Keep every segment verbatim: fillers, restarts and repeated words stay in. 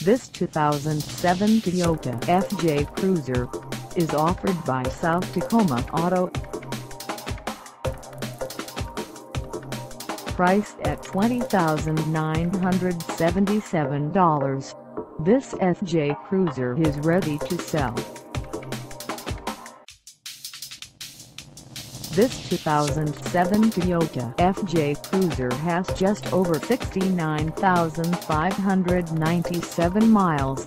This two thousand seven Toyota F J Cruiser is offered by South Tacoma Auto. Priced at twenty thousand nine hundred seventy-seven dollars, this F J Cruiser is ready to sell. This two thousand seven Toyota F J Cruiser has just over sixty-nine thousand five hundred ninety-seven miles.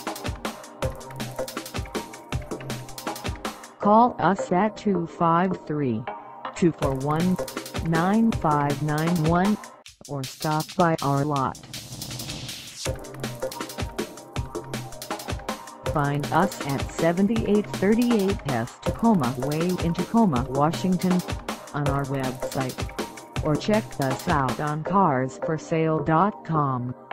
Call us at two five three, two four one, nine five nine one or stop by our lot. Find us at seventy-eight thirty-eight South Tacoma Way in Tacoma, Washington, on our website, or check us out on cars for sale dot com.